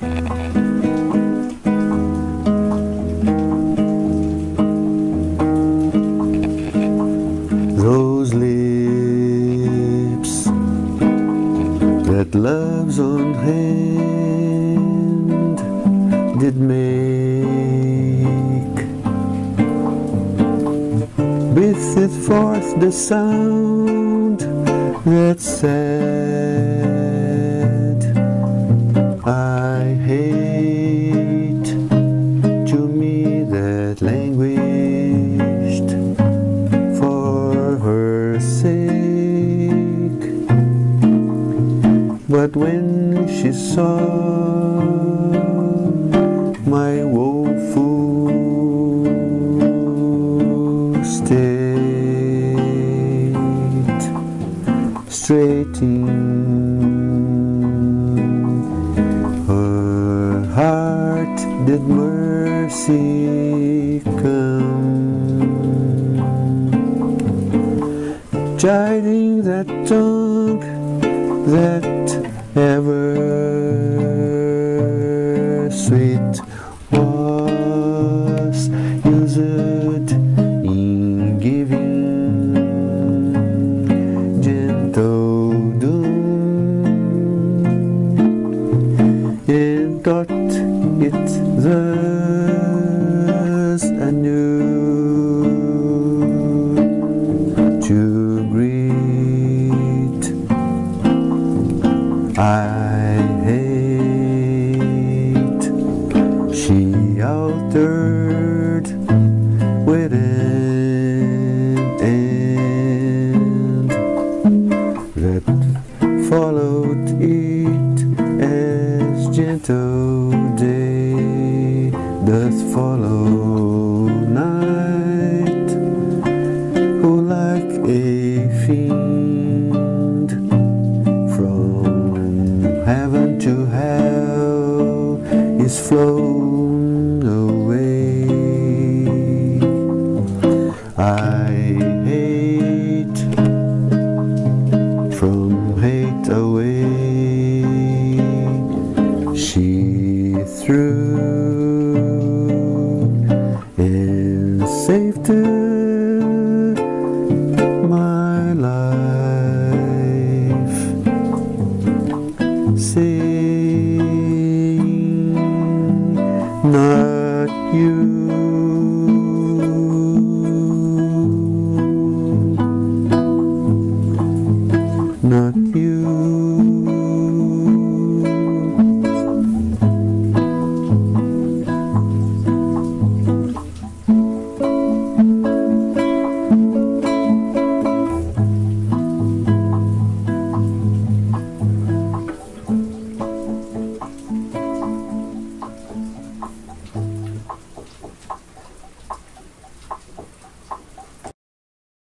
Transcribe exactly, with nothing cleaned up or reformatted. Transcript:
Those lips that love's own hand did make, breathed forth the sound that said, I hate, to me that languished for her sake. But when she saw my woeful state, straight in her heart did mercy come, chiding that tongue that ever sweet was used in giving gentle doom, and taught it thus anew to greet. I hate, she altered with an end that followed it as gentle day doth follow night, who like a fiend from heaven to hell is flown away. I hate, from hate away, she threw and saved my life, saying, not you.